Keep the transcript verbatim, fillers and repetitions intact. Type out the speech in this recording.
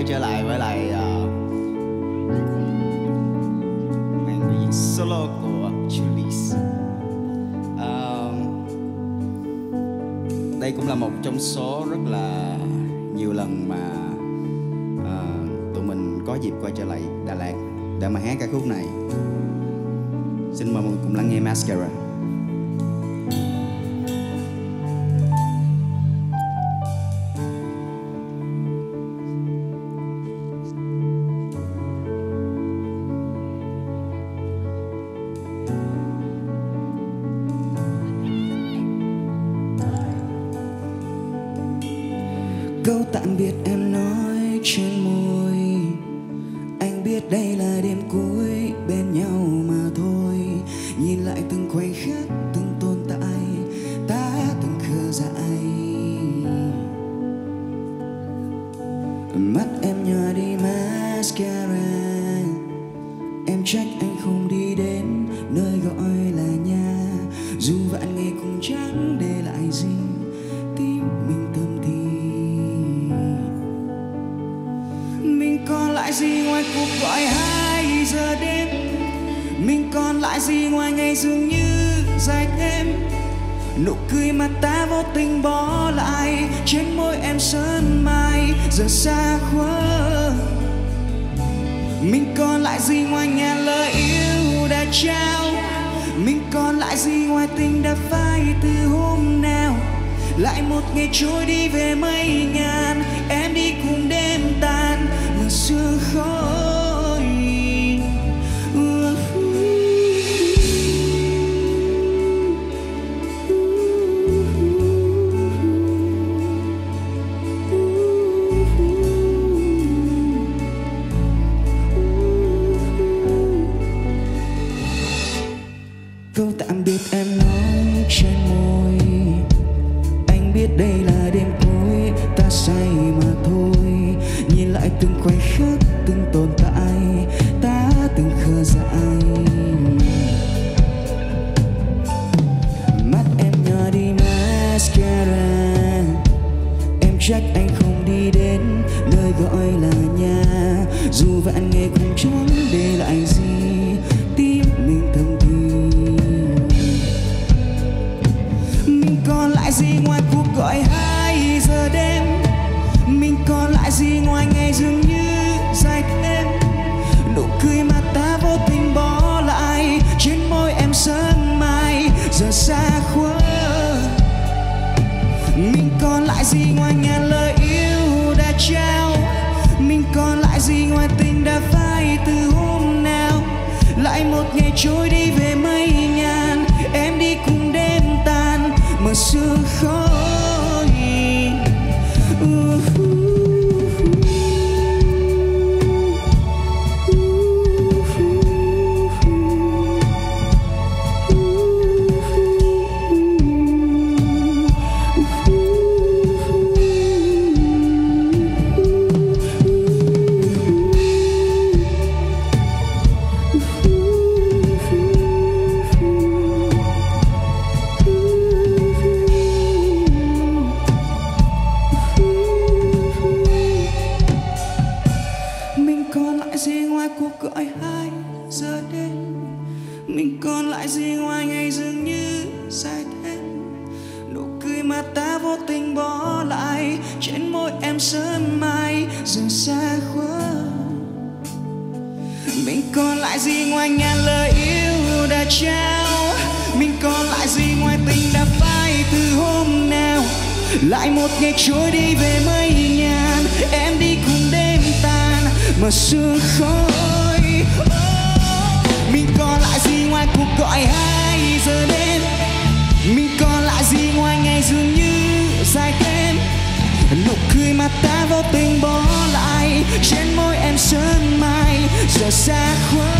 trở lại với lại uh, màn biểu diễn solo của Julius. Uh, đây cũng là một trong số rất là nhiều lần mà uh, tụi mình có dịp quay trở lại Đà Lạt để mà hát ca khúc này. Xin mời mọi người cùng lắng nghe Mascara. Câu tạm biệt em nói trên môi, anh biết đây là đêm cuối bên nhau mà thôi. Nhìn lại từng khoảnh khắc, từng tồn tại, ta từng khờ dại. Mắt em nhòa đi mascara, em trách anh không đi đến nơi gọi là nhà. Dù vạn ngày cũng chẳng để lại gì, tim mình thầm thì. Mình còn lại gì ngoài cuộc gọi hai giờ đêm? Mình còn lại gì ngoài ngày dường như dài thêm? Nụ cười mà ta vô tình bỏ lại trên môi em sớm mai giờ xa khuất. Mình còn lại gì ngoài ngàn lời yêu đã trao? Mình còn lại gì ngoài tình đã phai từ hôm nào? Lại một ngày trôi đi về mây ngàn, em đi cùng đêm tan mà sương khói. Câu tạm biệt em nói trên môi, anh biết đây là đêm cuối ta say mà thôi. Nhìn lại từng khoảnh khắc, từng tồn tại, ta từng khờ dại. Mắt em nhòa đi mascara, em trách anh không đi đến nơi gọi là nhà. Dù vạn ngày cũng chẳng để lại gì, tim mình thầm thì. Mình còn lại gì ngoài cuộc gọi hai giờ đêm? Mình còn lại gì ngoài ngày dường như dài thêm? Nụ cười mà ta vô tình bỏ lại trên môi em sớm mai giờ xa khuất. Mình còn lại gì ngoài ngàn lời yêu đã trao? Mình còn lại gì ngoài tình đã phai từ hôm nào? Lại một ngày trôi đi về mây ngàn, em đi cùng đêm tan mà sương khói. Cuộc gọi hai giờ đêm, mình còn lại gì ngoài ngày dường như dài thêm? Nụ cười mà ta vô tình bỏ lại trên môi em sớm mai giờ xa khuất. Mình còn lại gì ngoài ngàn lời yêu đã trao? Mình còn lại gì ngoài tình đã phai từ hôm nào? Lại một ngày trôi đi về mây ngàn, em đi cùng đêm tan mà sương khói. Mình còn lại gì ngoài cuộc gọi hai giờ đêm? Mình còn lại gì ngoài ngày dường như dài thêm? Nụ cười mà ta vô tình bỏ lại trên môi em sớm mai giờ xa khuất.